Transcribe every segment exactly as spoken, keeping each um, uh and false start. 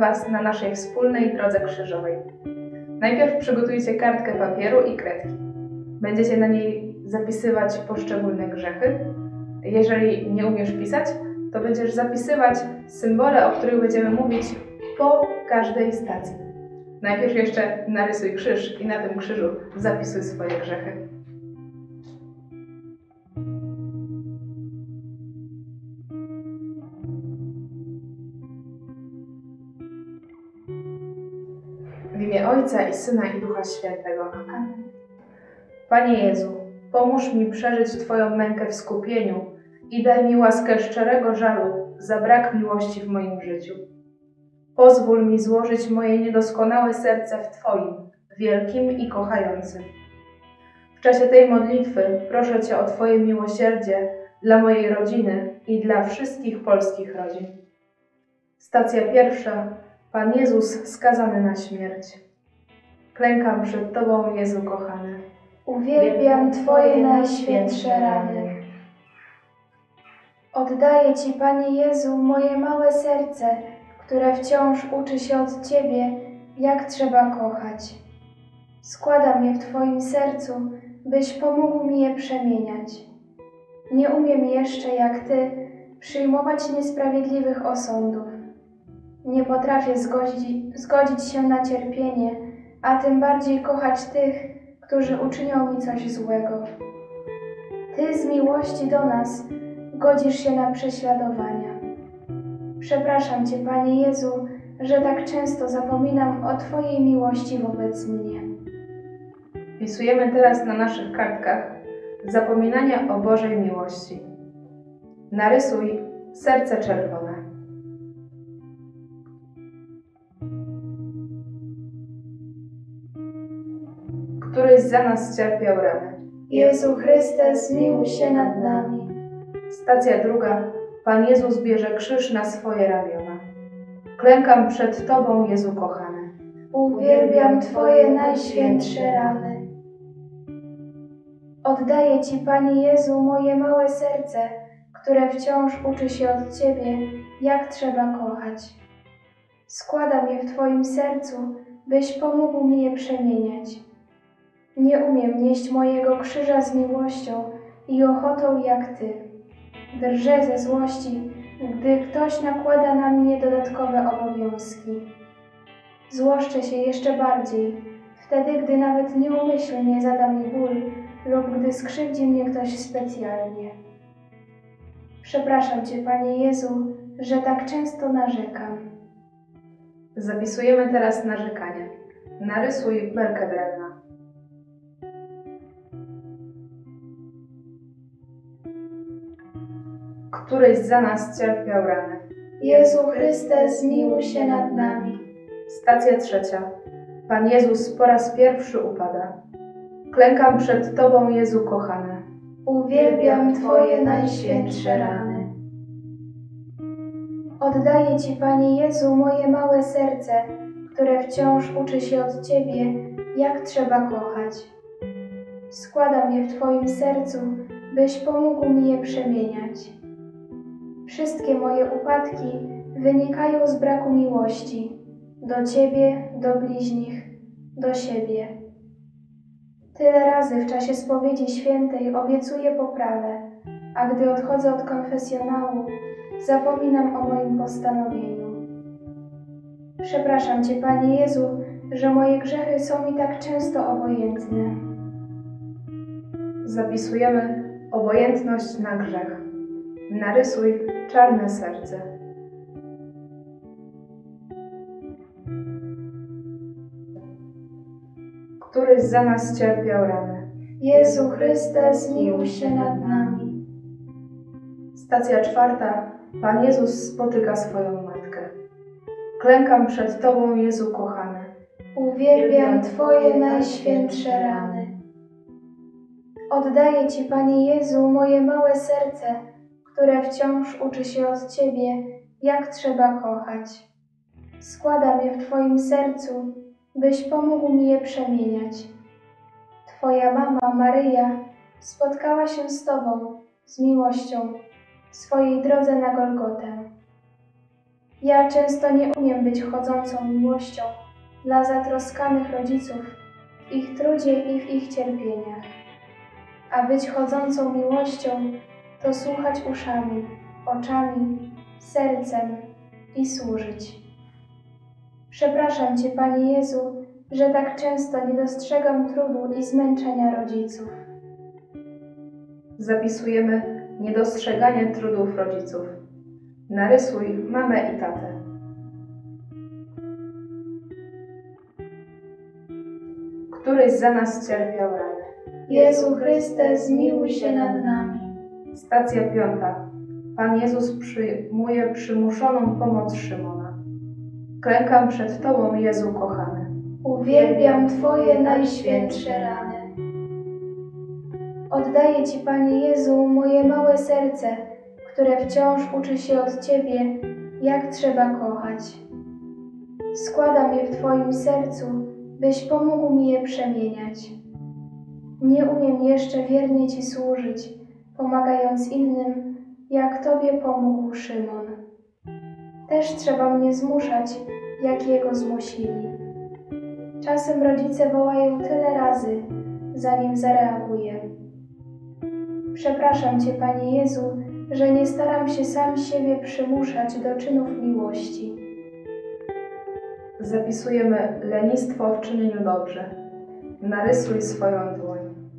Was na naszej wspólnej drodze krzyżowej. Najpierw przygotujcie kartkę papieru i kredki. Będziecie na niej zapisywać poszczególne grzechy. Jeżeli nie umiesz pisać, to będziesz zapisywać symbole, o których będziemy mówić po każdej stacji. Najpierw jeszcze narysuj krzyż i na tym krzyżu zapisuj swoje grzechy. W imię Ojca i Syna i Ducha Świętego. Amen. Panie Jezu, pomóż mi przeżyć Twoją mękę w skupieniu i daj mi łaskę szczerego żalu za brak miłości w moim życiu. Pozwól mi złożyć moje niedoskonałe serce w Twoim, wielkim i kochającym. W czasie tej modlitwy proszę Cię o Twoje miłosierdzie dla mojej rodziny i dla wszystkich polskich rodzin. Stacja pierwsza. Pan Jezus skazany na śmierć. Klękam przed Tobą, Jezu kochany. Uwielbiam Twoje najświętsze rany. Oddaję Ci, Panie Jezu, moje małe serce, które wciąż uczy się od Ciebie, jak trzeba kochać. Składam je w Twoim sercu, byś pomógł mi je przemieniać. Nie umiem jeszcze, jak Ty, przyjmować niesprawiedliwych osądów. Nie potrafię zgodzić, zgodzić się na cierpienie, a tym bardziej kochać tych, którzy uczynią mi coś złego. Ty z miłości do nas godzisz się na prześladowania. Przepraszam Cię, Panie Jezu, że tak często zapominam o Twojej miłości wobec mnie. Wpisujemy teraz na naszych kartkach zapominania o Bożej miłości. Narysuj serce czerwone. Któryś za nas cierpiał rany. Jezu Chryste, zmiłuj się nad nami. Stacja druga. Pan Jezus bierze krzyż na swoje ramiona. Klękam przed Tobą, Jezu kochany. Uwielbiam Twoje najświętsze rany. Oddaję Ci, Panie Jezu, moje małe serce, które wciąż uczy się od Ciebie, jak trzeba kochać. Składam je w Twoim sercu, byś pomógł mi je przemieniać. Nie umiem nieść mojego krzyża z miłością i ochotą jak Ty. Drżę ze złości, gdy ktoś nakłada na mnie dodatkowe obowiązki. Złoszczę się jeszcze bardziej, wtedy gdy nawet nieumyślnie zada mi ból lub gdy skrzywdzi mnie ktoś specjalnie. Przepraszam Cię, Panie Jezu, że tak często narzekam. Zapisujemy teraz narzekanie. Narysuj belkę drewna. Któryś za nas cierpiał rany. Jezu Chryste, zmiłuj się nad nami. Stacja trzecia. Pan Jezus po raz pierwszy upada. Klękam przed Tobą, Jezu kochany. Uwielbiam Twoje najświętsze rany. Oddaję Ci, Panie Jezu, moje małe serce, które wciąż uczy się od Ciebie, jak trzeba kochać. Składam je w Twoim sercu, byś pomógł mi je przemieniać. Wszystkie moje upadki wynikają z braku miłości do Ciebie, do bliźnich, do siebie. Tyle razy w czasie spowiedzi świętej obiecuję poprawę, a gdy odchodzę od konfesjonału, zapominam o moim postanowieniu. Przepraszam Cię, Panie Jezu, że moje grzechy są mi tak często obojętne. Zapisujemy obojętność na grzech. Narysuj czarne serce. Któryś za nas cierpiał rany. Jezu Chryste, zmiłuj się nad nami. Stacja czwarta. Pan Jezus spotyka swoją matkę. Klękam przed Tobą, Jezu kochany. Uwielbiam Twoje najświętsze rany. Oddaję Ci, Panie Jezu, moje małe serce, które wciąż uczy się od Ciebie, jak trzeba kochać. Składam je w Twoim sercu, byś pomógł mi je przemieniać. Twoja mama, Maryja, spotkała się z Tobą, z miłością, w swojej drodze na Golgotę. Ja często nie umiem być chodzącą miłością dla zatroskanych rodziców w ich trudzie i w ich cierpieniach. A być chodzącą miłością to słuchać uszami, oczami, sercem i służyć. Przepraszam Cię, Panie Jezu, że tak często nie dostrzegam trudu i zmęczenia rodziców. Zapisujemy niedostrzeganie trudów rodziców. Narysuj mamę i tatę. Któryś za nas cierpiał rany. Jezu Chryste, zmiłuj się nad nami. Stacja piąta. Pan Jezus przyjmuje przymuszoną pomoc Szymona. Klękam przed Tobą, Jezu kochany. Uwielbiam Twoje najświętsze rany. Oddaję Ci, Panie Jezu, moje małe serce, które wciąż uczy się od Ciebie, jak trzeba kochać. Składam je w Twoim sercu, byś pomógł mi je przemieniać. Nie umiem jeszcze wiernie Ci służyć, pomagając innym, jak Tobie pomógł Szymon. Też trzeba mnie zmuszać, jak jego zmusili. Czasem rodzice wołają tyle razy, zanim zareaguję. Przepraszam Cię, Panie Jezu, że nie staram się sam siebie przymuszać do czynów miłości. Zapisujemy lenistwo w czynieniu dobrze. Narysuj swoją dłoń.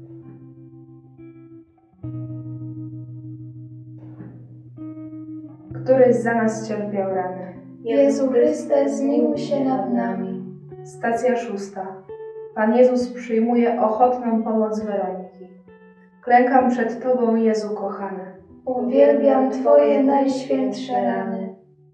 Któryś za nas cierpiał rany. Jezu Chryste, zmiłuj się nad nami. Stacja szósta. Pan Jezus przyjmuje ochotną pomoc Weroniki. Klękam przed Tobą, Jezu kochany. Uwielbiam Twoje najświętsze rany.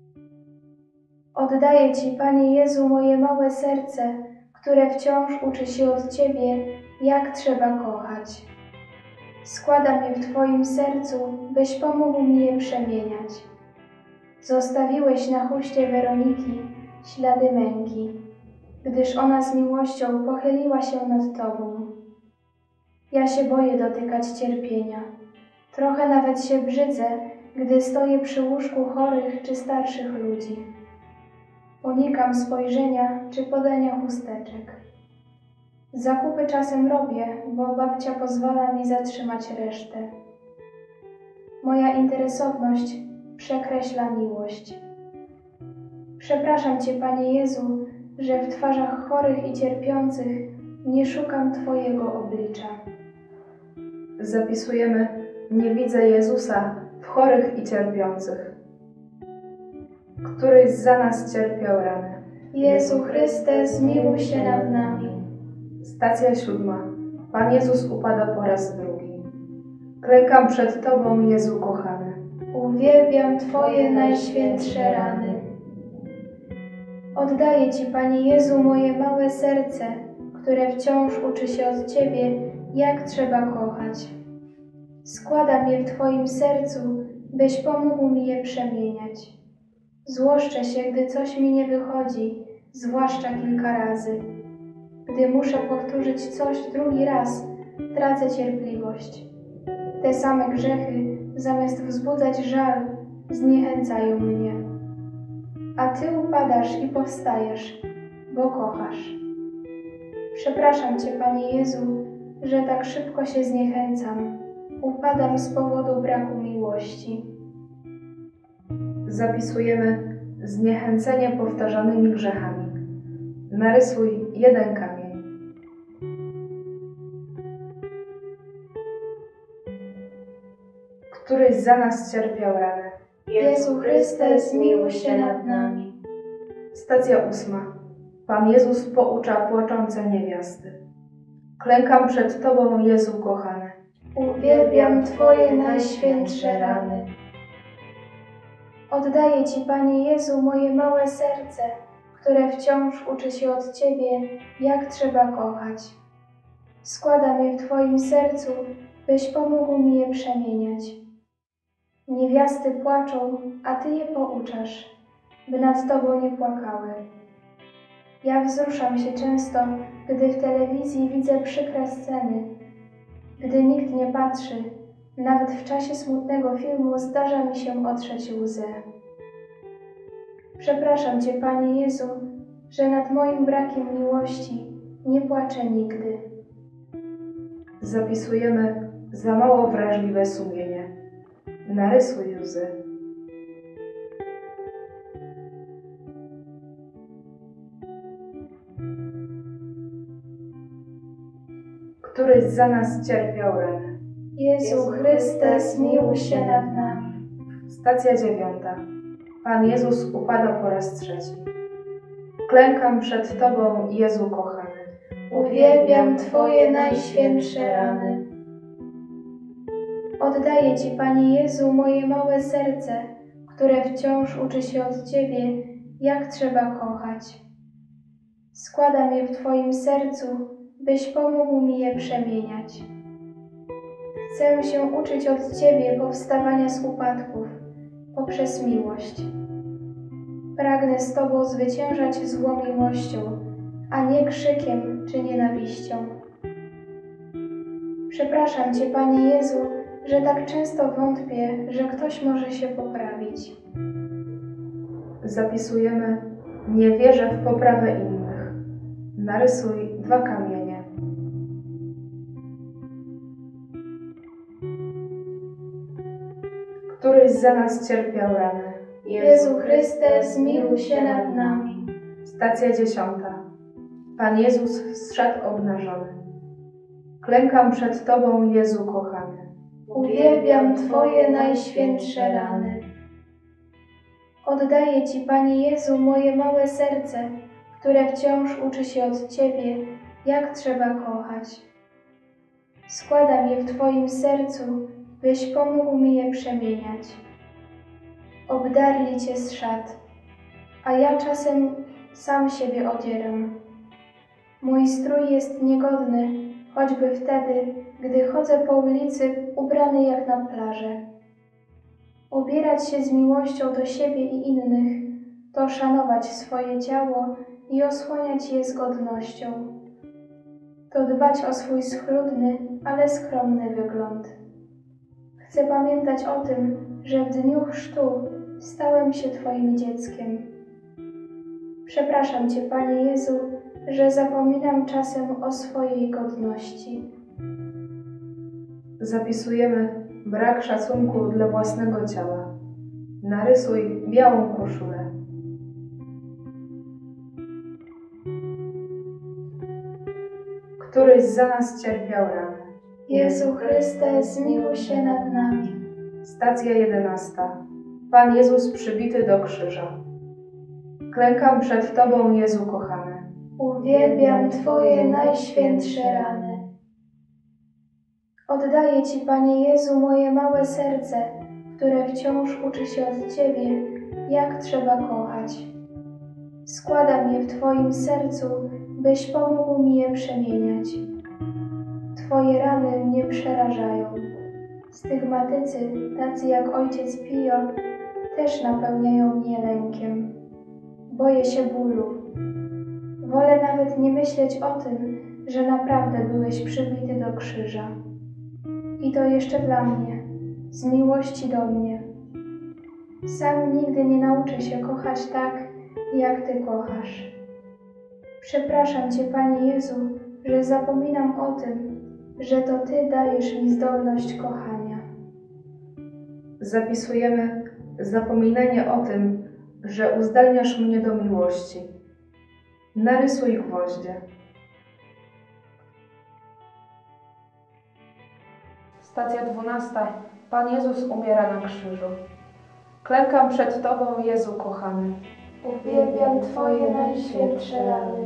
Oddaję Ci, Panie Jezu, moje małe serce, które wciąż uczy się od Ciebie, jak trzeba kochać. Składam je w Twoim sercu, byś pomógł mi je przemieniać. Zostawiłeś na chuście Weroniki ślady męki, gdyż ona z miłością pochyliła się nad Tobą. Ja się boję dotykać cierpienia. Trochę nawet się brzydzę, gdy stoję przy łóżku chorych czy starszych ludzi. Unikam spojrzenia czy podania chusteczek. Zakupy czasem robię, bo babcia pozwala mi zatrzymać resztę. Moja interesowność przekreśla miłość. Przepraszam Cię, Panie Jezu, że w twarzach chorych i cierpiących nie szukam Twojego oblicza. Zapisujemy: nie widzę Jezusa w chorych i cierpiących. Któryś za nas cierpiał rany. Jezu Chryste, zmiłuj się nad nami. Stacja siódma. Pan Jezus upada po raz drugi. Klękam przed Tobą, Jezu kochany. Uwielbiam Twoje najświętsze rany. Oddaję Ci, Panie Jezu, moje małe serce, które wciąż uczy się od Ciebie, jak trzeba kochać. Składam je w Twoim sercu, byś pomógł mi je przemieniać. Złoszczę się, gdy coś mi nie wychodzi, zwłaszcza kilka razy. Gdy muszę powtórzyć coś drugi raz, tracę cierpliwość. Te same grzechy, zamiast wzbudzać żal, zniechęcają mnie. A Ty upadasz i powstajesz, bo kochasz. Przepraszam Cię, Panie Jezu, że tak szybko się zniechęcam. Upadam z powodu braku miłości. Zapisujemy zniechęcenie powtarzanymi grzechami. Narysuj jeden kamień. Któryś za nas cierpiał rany. Jezu Chryste, zmiłuj się nad nami. Stacja ósma. Pan Jezus poucza płaczące niewiasty. Klękam przed Tobą, Jezu kochany. Uwielbiam Twoje najświętsze rany. Oddaję Ci, Panie Jezu, moje małe serce, które wciąż uczy się od Ciebie, jak trzeba kochać. Składam je w Twoim sercu, byś pomógł mi je przemieniać. Niewiasty płaczą, a Ty je pouczasz, by nad Tobą nie płakały. Ja wzruszam się często, gdy w telewizji widzę przykre sceny. Gdy nikt nie patrzy, nawet w czasie smutnego filmu zdarza mi się otrzeć łzę. Przepraszam Cię, Panie Jezu, że nad moim brakiem miłości nie płaczę nigdy. Zapisujemy za mało wrażliwe sumienie. Narysuj łzy. Któryś za nas cierpiał rany. Jezu Chryste, zmiłuj się nad nami. Stacja dziewiąta. Pan Jezus upada po raz trzeci. Klękam przed Tobą, Jezu kochany. Uwielbiam Twoje najświętsze rany. Oddaję Ci, Panie Jezu, moje małe serce, które wciąż uczy się od Ciebie, jak trzeba kochać. Składam je w Twoim sercu, byś pomógł mi je przemieniać. Chcę się uczyć od Ciebie powstawania z upadków poprzez miłość. Pragnę z Tobą zwyciężać zło miłością, a nie krzykiem czy nienawiścią. Przepraszam Cię, Panie Jezu, że tak często wątpię, że ktoś może się poprawić. Zapisujemy: nie wierzę w poprawę innych. Narysuj dwa kamienie. Któryś za nas cierpiał rany. Jezu Chryste, zmiłuj się nad nami. Stacja dziesiąta. Pan Jezus zszedł obnażony. Klękam przed Tobą, Jezu kochany. Uwielbiam Twoje najświętsze rany. Oddaję Ci, Panie Jezu, moje małe serce, które wciąż uczy się od Ciebie, jak trzeba kochać. Składam je w Twoim sercu, byś pomógł mi je przemieniać. Obdarli Cię z szat, a ja czasem sam siebie odzieram. Mój strój jest niegodny, choćby wtedy, gdy chodzę po ulicy ubrany jak na plażę. Ubierać się z miłością do siebie i innych, to szanować swoje ciało i osłaniać je z godnością. To dbać o swój schludny, ale skromny wygląd. Chcę pamiętać o tym, że w dniu chrztu stałem się Twoim dzieckiem. Przepraszam Cię, Panie Jezu, że zapominam czasem o swojej godności. Zapisujemy brak szacunku dla własnego ciała. Narysuj białą koszulę. Któryś za nas cierpiał rany. Jezu Chryste, zmiłuj się nad nami. Stacja jedenasta. Pan Jezus przybity do krzyża. Klękam przed Tobą, Jezu kochany. Uwielbiam Twoje najświętsze rany. Oddaję Ci, Panie Jezu, moje małe serce, które wciąż uczy się od Ciebie, jak trzeba kochać. Składam je w Twoim sercu, byś pomógł mi je przemieniać. Twoje rany mnie przerażają. Stygmatycy, tacy jak ojciec Pio, też napełniają mnie lękiem. Boję się bólu. Wolę nawet nie myśleć o tym, że naprawdę byłeś przybity do krzyża. I to jeszcze dla mnie, z miłości do mnie. Sam nigdy nie nauczę się kochać tak, jak Ty kochasz. Przepraszam Cię, Panie Jezu, że zapominam o tym, że to Ty dajesz mi zdolność kochania. Zapisujemy zapominanie o tym, że uzdalniasz mnie do miłości. Narysuj gwoździe. Stacja dwunasta. Pan Jezus umiera na krzyżu. Klękam przed Tobą, Jezu kochany. Uwielbiam Twoje najświętsze rany.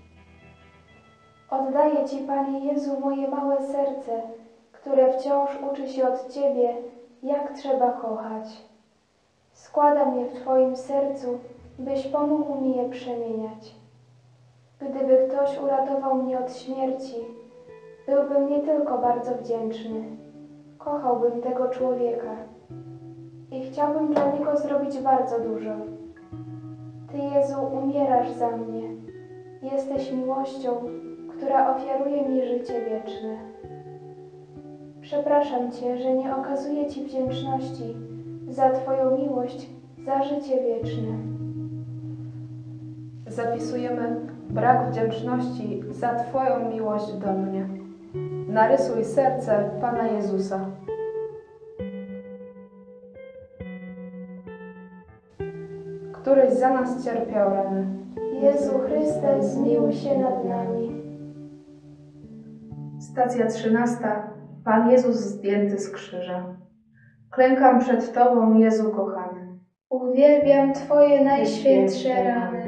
Oddaję Ci, Panie Jezu, moje małe serce, które wciąż uczy się od Ciebie, jak trzeba kochać. Składam je w Twoim sercu, byś pomógł mi je przemieniać. Gdyby ktoś uratował mnie od śmierci, byłbym nie tylko bardzo wdzięczny, kochałbym tego człowieka i chciałbym dla niego zrobić bardzo dużo. Ty, Jezu, umierasz za mnie. Jesteś miłością, która ofiaruje mi życie wieczne. Przepraszam Cię, że nie okazuję Ci wdzięczności za Twoją miłość, za życie wieczne. Zapisujemy brak wdzięczności za Twoją miłość do mnie. Narysuj serce Pana Jezusa. Któryś za nas cierpiał rany. Jezu Chryste, zmiłuj się nad nami. Stacja trzynasta. Pan Jezus zdjęty z krzyża. Klękam przed Tobą, Jezu kochany. Uwielbiam Twoje najświętsze rany.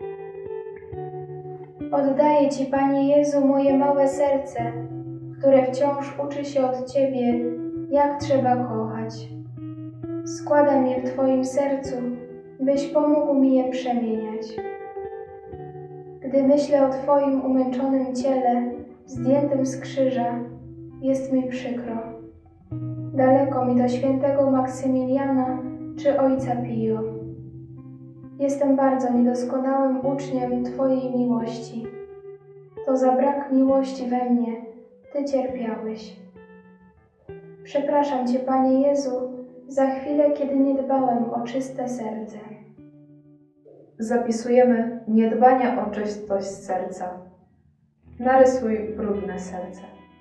Oddaję Ci, Panie Jezu, moje małe serce, które wciąż uczy się od Ciebie, jak trzeba kochać. Składam je w Twoim sercu, byś pomógł mi je przemieniać. Gdy myślę o Twoim umęczonym ciele, zdjętym z krzyża, jest mi przykro. Daleko mi do świętego Maksymiliana czy ojca Pio. Jestem bardzo niedoskonałym uczniem Twojej miłości. To za brak miłości we mnie Ty cierpiałeś. Przepraszam Cię, Panie Jezu, za chwilę, kiedy nie dbałem o czyste serce. Zapisujemy niedbanie o czystość serca. Narysuj brudne serce.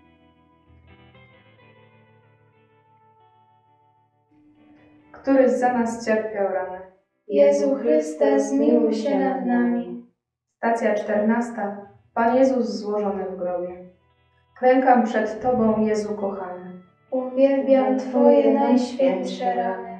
Któryś za nas cierpiał rany. Jezu Chryste, zmiłuj się nad nami. Stacja czternasta. Pan Jezus złożony w grobie. Klękam przed Tobą, Jezu kochany. Uwielbiam Twoje najświętsze rany.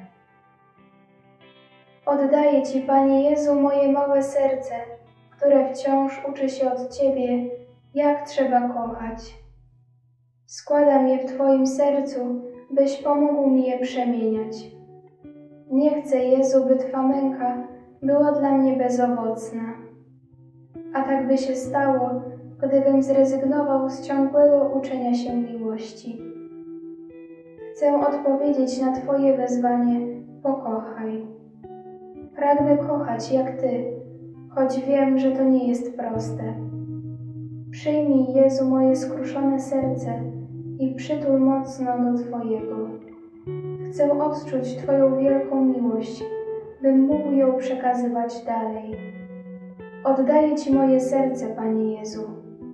Oddaję Ci, Panie Jezu, moje małe serce, które wciąż uczy się od Ciebie, jak trzeba kochać. Składam je w Twoim sercu, byś pomógł mi je przemieniać. Nie chcę, Jezu, by Twa męka była dla mnie bezowocna. A tak by się stało, gdybym zrezygnował z ciągłego uczenia się miłości. Chcę odpowiedzieć na Twoje wezwanie, pokochaj. Pragnę kochać jak Ty, choć wiem, że to nie jest proste. Przyjmij, Jezu, moje skruszone serce i przytul mocno do Twojego. Chcę odczuć Twoją wielką miłość, bym mógł ją przekazywać dalej. Oddaję Ci moje serce, Panie Jezu.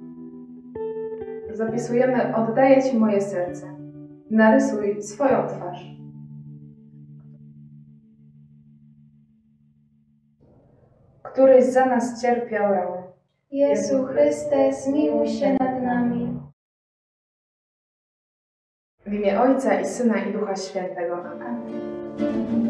Zapisujemy oddaję Ci moje serce. Narysuj swoją twarz. Któryś za nas cierpiał rany. Jezu Chryste, zmiłuj się nad nami. W imię Ojca i Syna i Ducha Świętego. Amen.